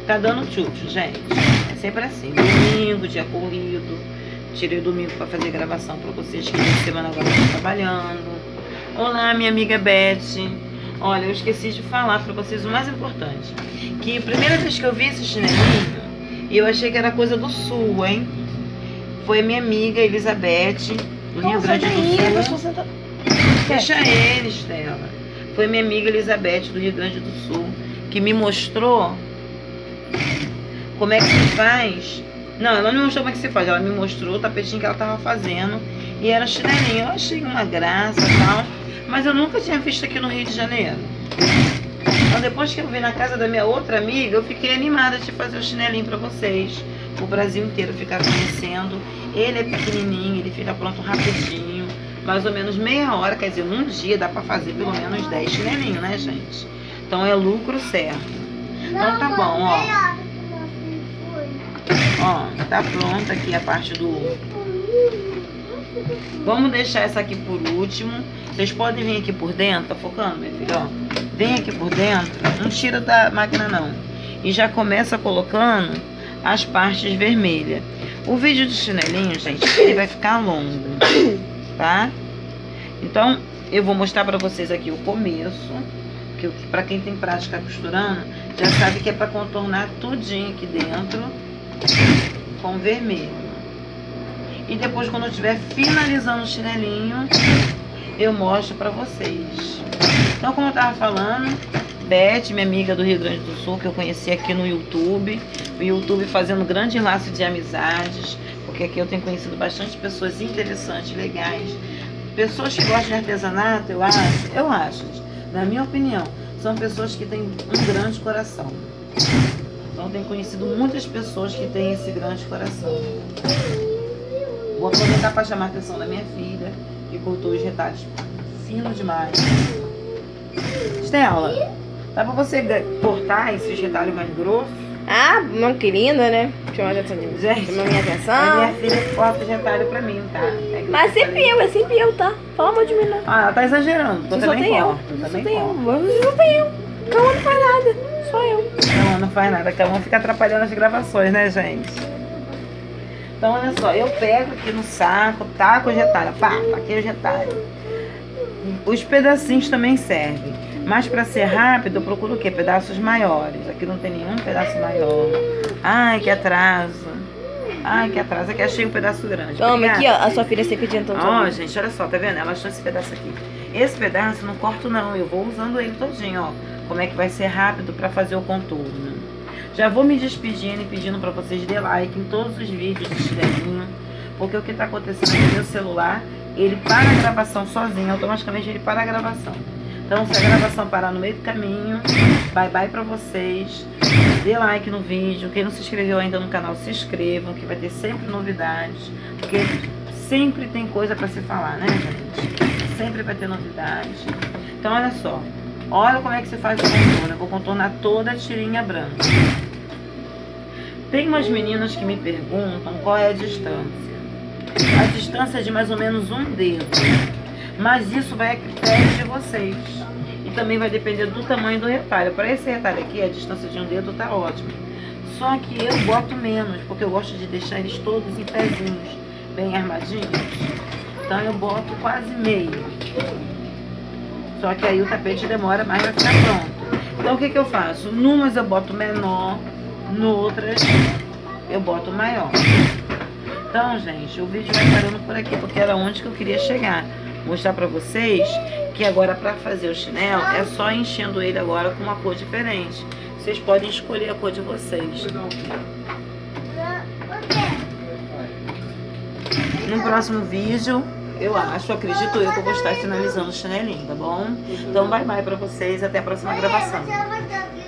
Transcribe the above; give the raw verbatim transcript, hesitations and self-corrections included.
Tá dando tchutchu, gente. É sempre assim. Domingo, dia corrido. Tirei o domingo pra fazer gravação pra vocês, que na semana agora eu tô trabalhando. Olá, minha amiga Beth. Olha, eu esqueci de falar pra vocês o mais importante. Que a primeira vez que eu vi esse chinelinho, eu achei que era coisa do sul, hein? Foi a minha amiga Elizabeth, do Rio Grande do Sul. Deixa ele, Estela. Foi minha amiga Elizabeth, do Rio Grande do Sul, que me mostrou como é que se faz. Não, ela não me mostrou como é que se faz, ela me mostrou o tapetinho que ela tava fazendo. E era chinelinho. Eu achei uma graça e tal, mas eu nunca tinha visto aqui no Rio de Janeiro. Então depois que eu vi na casa da minha outra amiga, eu fiquei animada de fazer o chinelinho pra vocês. O Brasil inteiro ficar conhecendo. Ele é pequenininho, ele fica pronto rapidinho. Mais ou menos meia hora, quer dizer, num dia dá pra fazer pelo menos dez chinelinhos, né, gente? Então é lucro certo. Então tá bom, ó. Ó, tá pronta aqui a parte do... Vamos deixar essa aqui por último. Vocês podem vir aqui por dentro, tá focando, minha filha, ó. Vem aqui por dentro, não tira da máquina não. E já começa colocando as partes vermelhas. O vídeo de chinelinho, gente, ele vai ficar longo, tá? Então, eu vou mostrar pra vocês aqui o começo, que pra quem tem prática costurando, já sabe que é pra contornar tudinho aqui dentro com vermelho. E depois, quando eu estiver finalizando o chinelinho, eu mostro pra vocês. Então, como eu tava falando, Beth, minha amiga do Rio Grande do Sul, que eu conheci aqui no YouTube, o YouTube fazendo grande laço de amizades, porque aqui eu tenho conhecido bastante pessoas interessantes, legais, pessoas que gostam de artesanato, eu acho, eu acho, na minha opinião, são pessoas que têm um grande coração. Então, tenho conhecido muitas pessoas que têm esse grande coração. Vou aproveitar para chamar a atenção da minha filha, que cortou os retalhos fino demais. Estela, dá pra você cortar esses retalhos mais grossos? Ah, não, que linda, né? Chama a atenção de mim. Gente, chama a minha atenção. A minha filha corta os retalhos pra mim, tá? É Mas sempre eu, é sempre eu, tá? Fala mal de mim, não. Ah, ela tá exagerando. Só também tem eu. corto, Só também tem eu. corto. Você só tem eu. Calma, não faz nada. Só eu. Não, não faz nada. Cada um fica atrapalhando as gravações, né, gente? Então, olha só. Eu pego aqui no saco, taco os retalhos. Pá, taquei os retalhos. Os pedacinhos também servem. Mas pra ser rápido, eu procuro o quê? Pedaços maiores. Aqui não tem nenhum pedaço maior. Ai, que atraso. Ai, que atraso. Aqui achei um pedaço grande. Toma, Obrigada. aqui, ó. A sua filha sempre adiantou. Ó, gente, olha só, tá vendo? Ela achou esse pedaço aqui. Esse pedaço eu não corto não, eu vou usando ele todinho, ó. Como é que vai ser rápido pra fazer o contorno. Já vou me despedindo e pedindo pra vocês dê like em todos os vídeos de chinelinho. Porque o que tá acontecendo no meu celular, ele para a gravação sozinho, automaticamente ele para a gravação. Então, se a gravação parar no meio do caminho, bye bye pra vocês. Dê like no vídeo. Quem não se inscreveu ainda no canal, se inscrevam, que vai ter sempre novidades. Porque sempre tem coisa pra se falar, né, gente? Sempre vai ter novidades. Então, olha só. Olha como é que se faz o contorno. Eu vou contornar toda a tirinha branca. Tem umas meninas que me perguntam qual é a distância. A distância é de mais ou menos um dedo. Mas isso vai a critério de vocês. E também vai depender do tamanho do retalho. Para esse retalho aqui, a distância de um dedo tá ótima. Só que eu boto menos, porque eu gosto de deixar eles todos em pezinhos, bem armadinhos. Então eu boto quase meio. Só que aí o tapete demora mais pra ficar pronto. Então o que que eu faço? Numas eu boto menor, noutras eu boto maior. Então, gente, o vídeo vai parando por aqui, porque era onde que eu queria chegar. Mostrar pra vocês que agora pra fazer o chinelo é só enchendo ele agora com uma cor diferente. Vocês podem escolher a cor de vocês. No próximo vídeo, eu acho, acredito eu, que eu vou estar finalizando o chinelinho, tá bom? Então, bye bye pra vocês, até a próxima gravação.